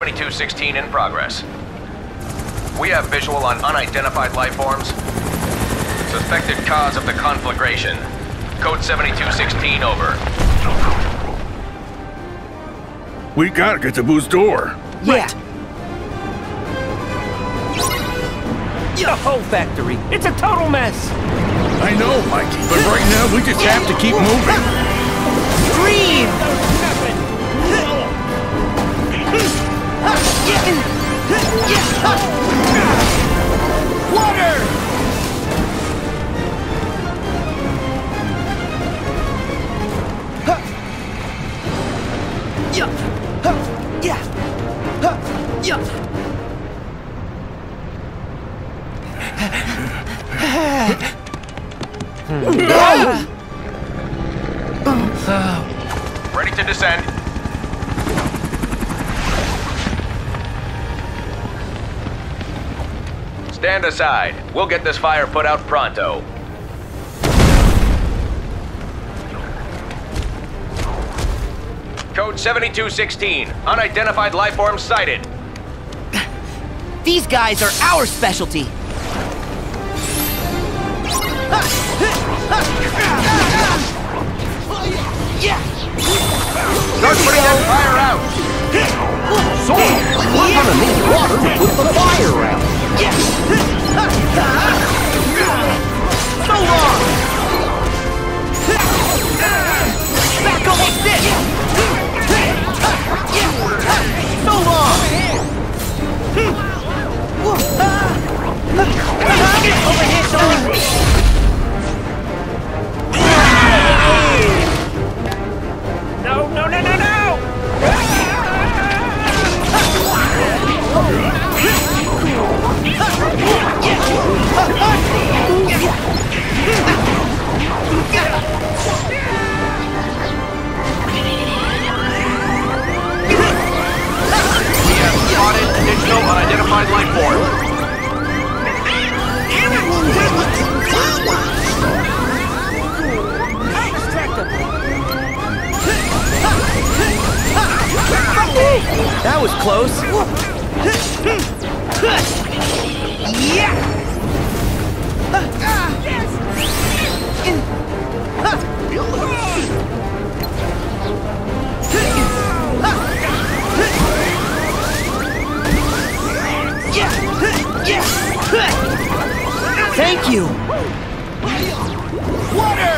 7216 in progress. We have visual on unidentified life forms. Suspected cause of the conflagration. Code 7216 over. We gotta get to Boo's door. Yeah. The whole factory. It's a total mess. I know, Mikey, but right now we just have to keep moving. Scream! Water! Ready to descend. Stand aside. We'll get this fire put out pronto. Code 7216. Unidentified life forms sighted. These guys are our specialty. Start putting that fire out! So, we're gonna need water to put the fire out. So long! Back almost in! So long! Over here, Sean! No, no, no, no, no! We have spotted additional unidentified life forms. That was close. Thank you. Water.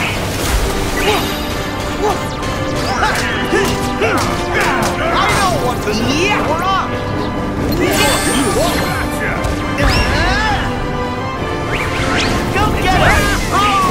I know what to do. Yeah, we're off. Go get it.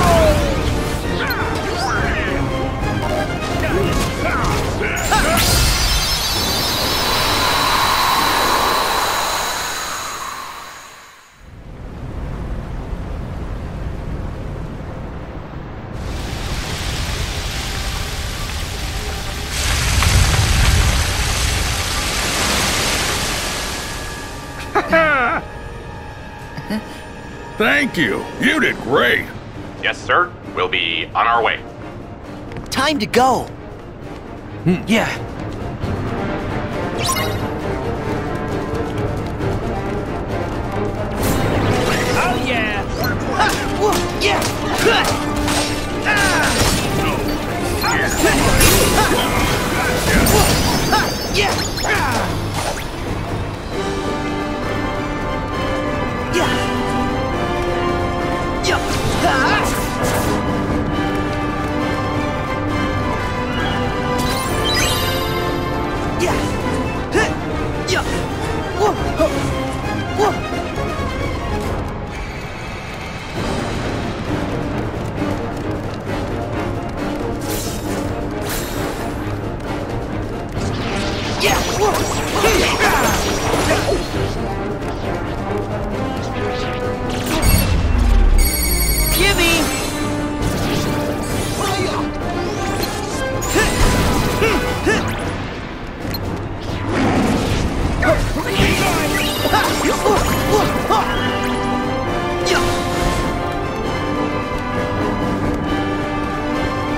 Thank you. You did great. Yes, sir. We'll be on our way. Time to go. Yeah. Oh, yeah.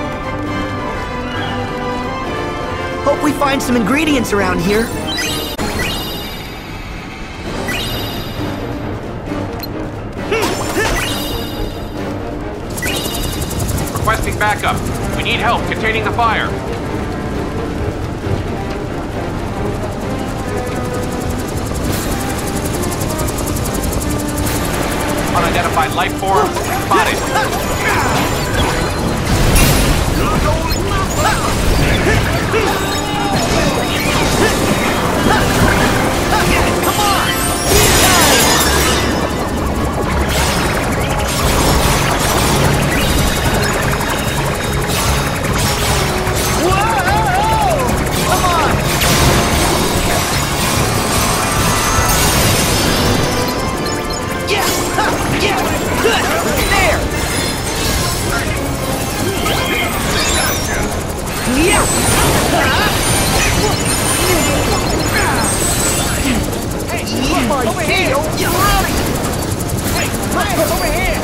Hope we find some ingredients around here. Requesting backup. We need help containing the fire. Unidentified life form spotted. Come on! Over here! You're running! Hey, Brad, over here!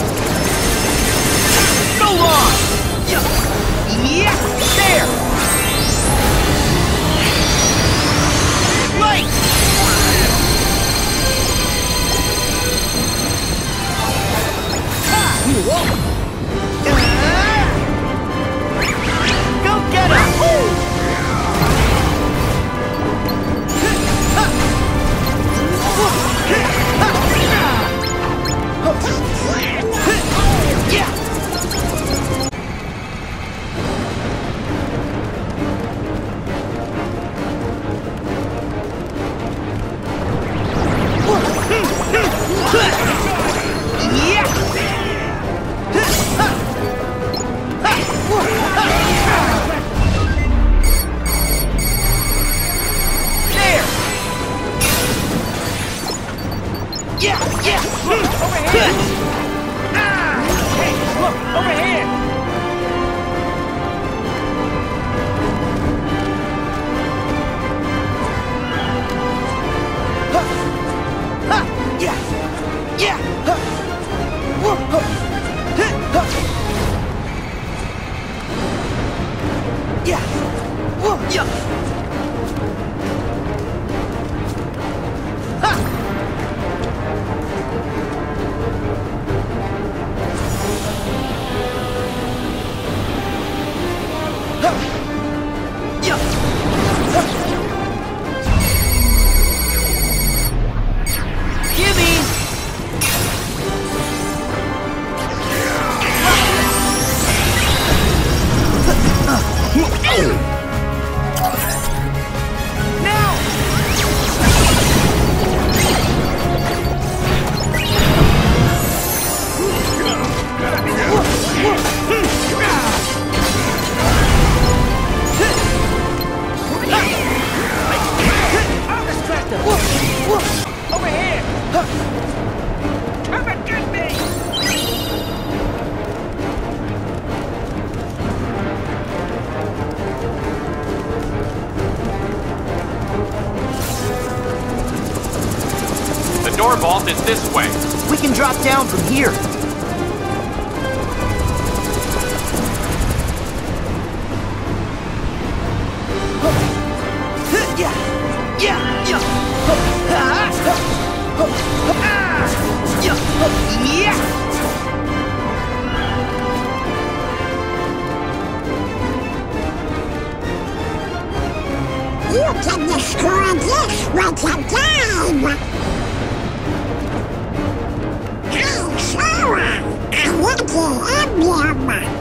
So long! Yeah! There! Right! Go get him! The door vault is this way. We can drop down from here. You can destroy this with a game! Hey, Sora! I want the emblem!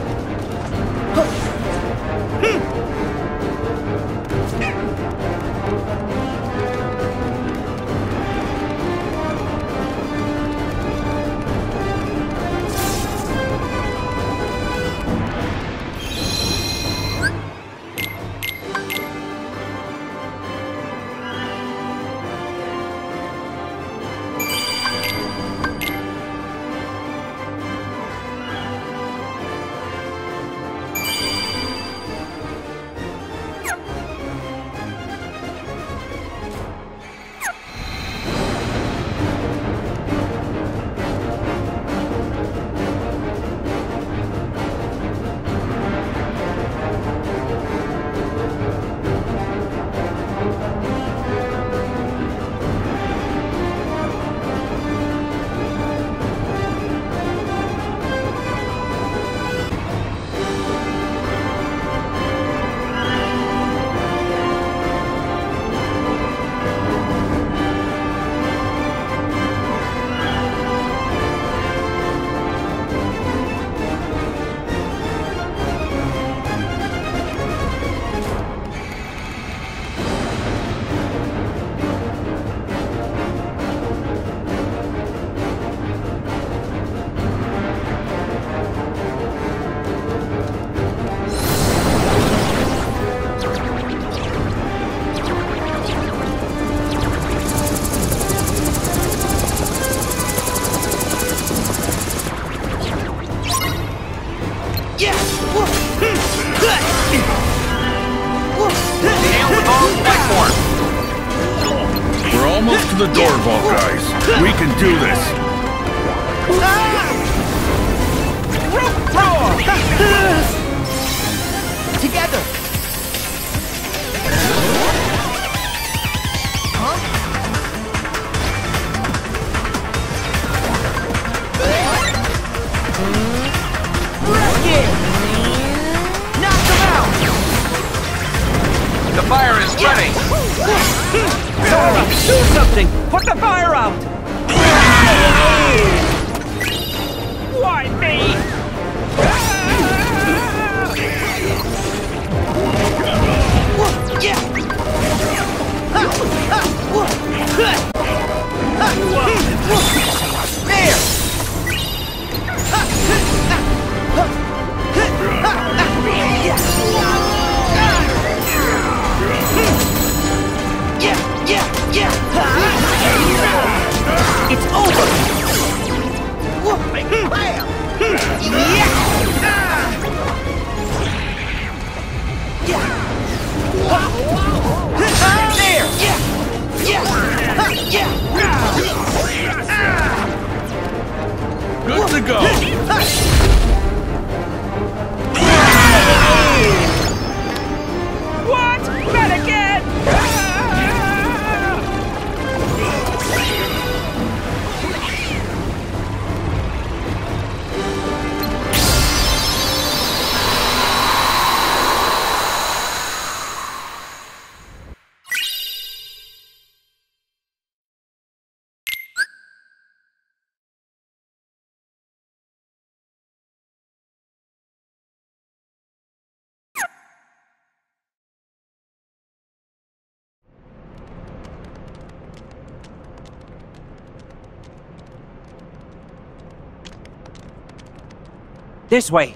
almost to the door vault, guys. We can do this. Together. Knock them out. The fire is spreading. Sora, do something. Put the fire out. Why me? It's over. Good to go. What? Not again! This way.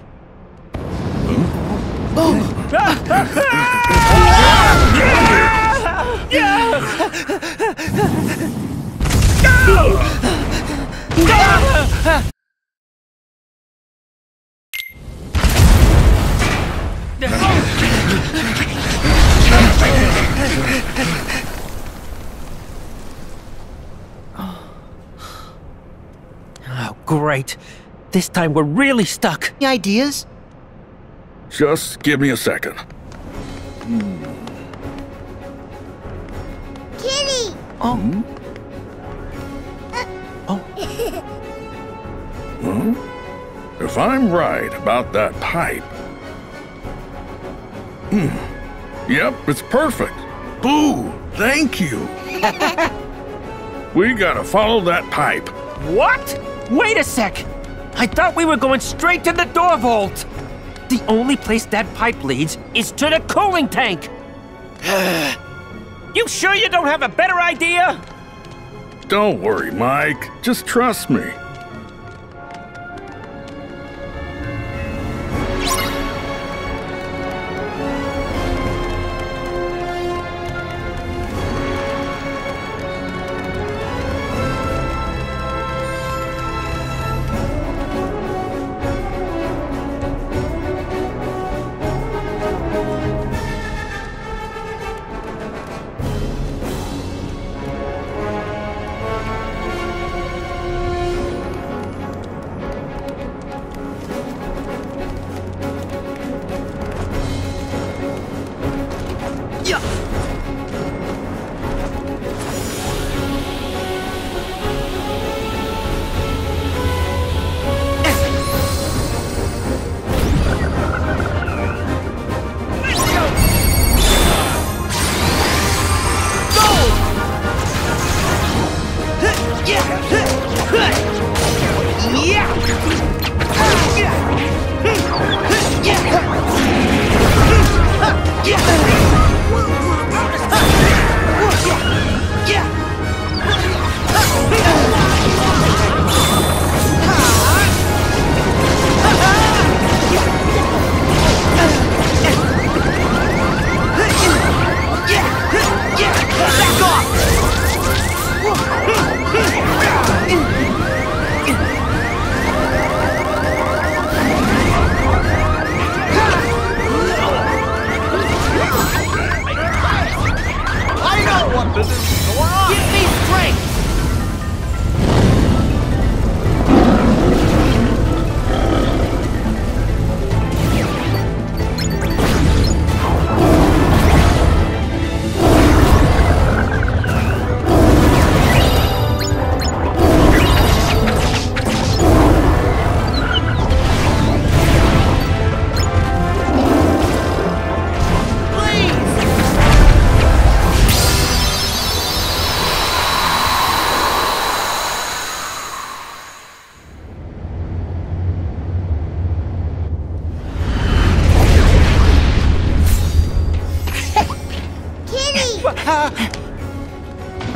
Oh, great. This time we're really stuck. Any ideas? Just give me a second. Kitty! If I'm right about that pipe... Yep, it's perfect. Boo! Thank you. We gotta follow that pipe. What? Wait a sec! I thought we were going straight to the door vault! The only place that pipe leads is to the cooling tank! You sure you don't have a better idea? Don't worry, Mike. Just trust me.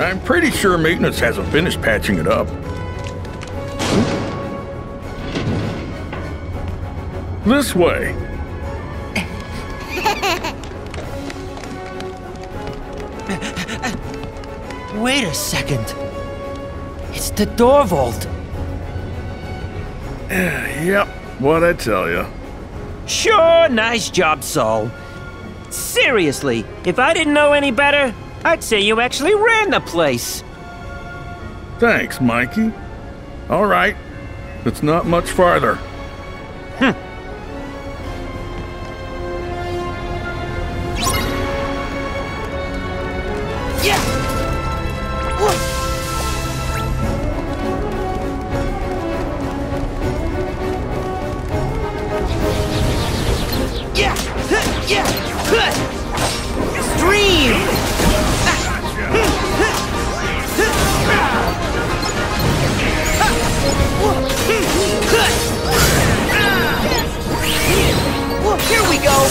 I'm pretty sure maintenance hasn't finished patching it up. This way. Wait a second. It's the door vault. Yep, what'd I tell you? Sure, nice job, Saul. Seriously, if I didn't know any better, I'd say you actually ran the place. Thanks, Mikey. All right, it's not much farther. Here we go!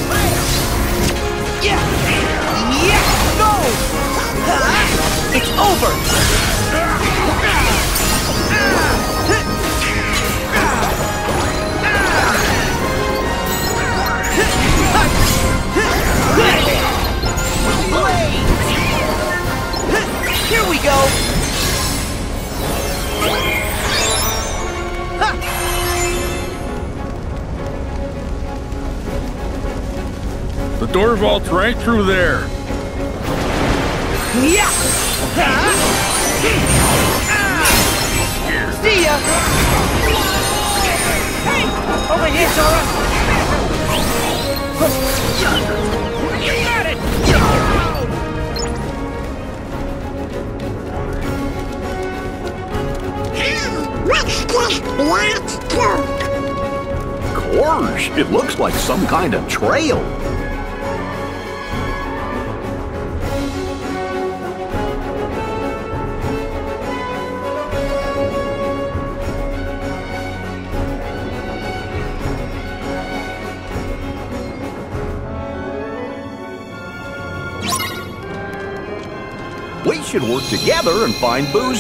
Yeah! Yeah! Go! It's over! Here we go! The door vault's right through there. Yeah! See ya! Hey! Over here, Sora! You got it! What's this black goop? Gosh, it looks like some kind of trail. We should work together and find Boo's.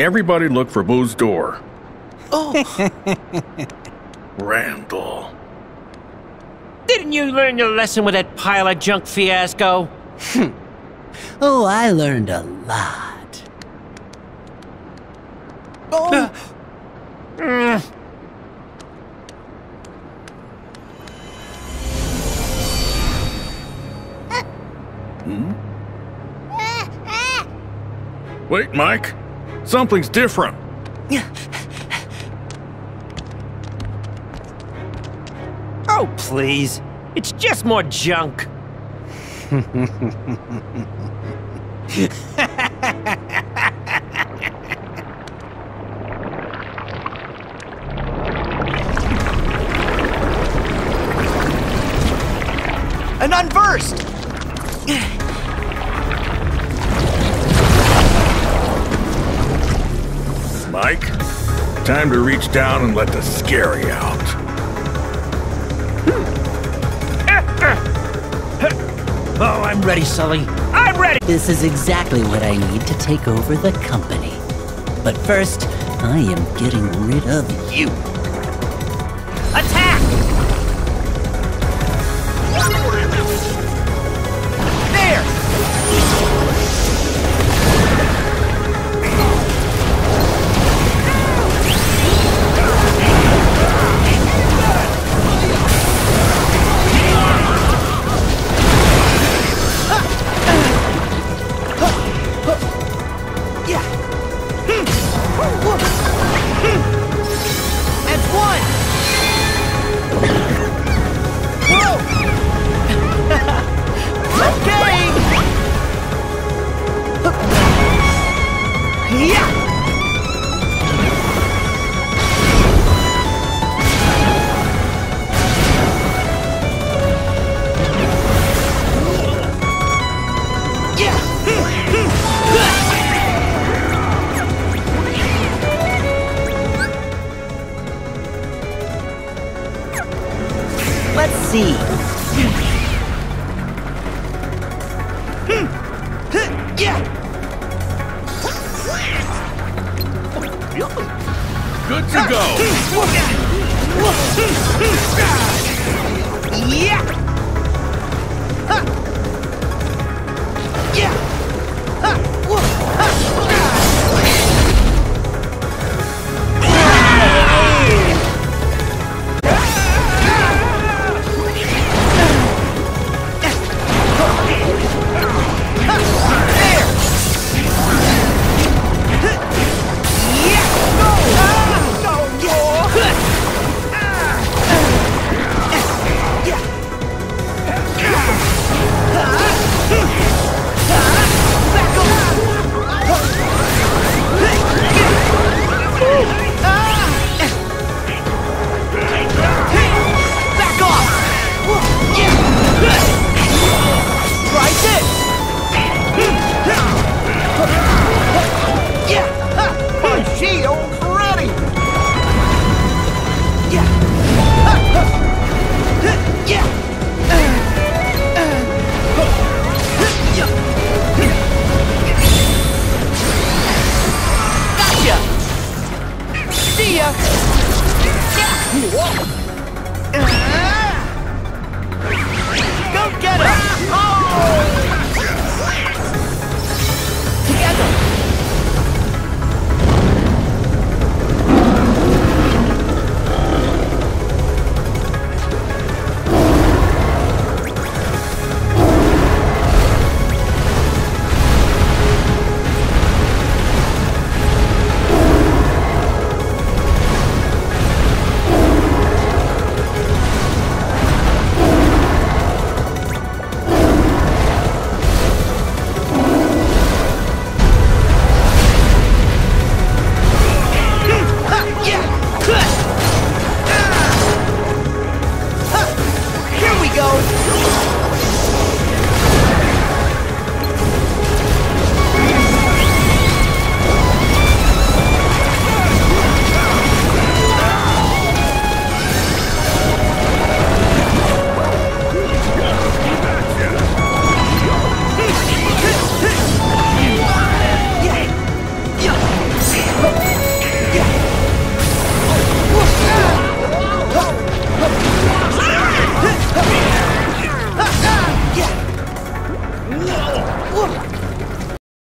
Everybody look for Boo's door. Oh. Randall. Didn't you learn your lesson with that pile of junk fiasco? Oh, I learned a lot. Wait, Mike. Something's different. Oh, please. It's just more junk. An unversed! Mike, time to reach down and let the scary out. Oh, I'm ready, Sully. I'm ready! This is exactly what I need to take over the company. But first, I am getting rid of you. Attack! There! That's one! Whoa! Okay! Yeah! Let's see. Good to go. Yeah! Yeah! Go get him! Oh!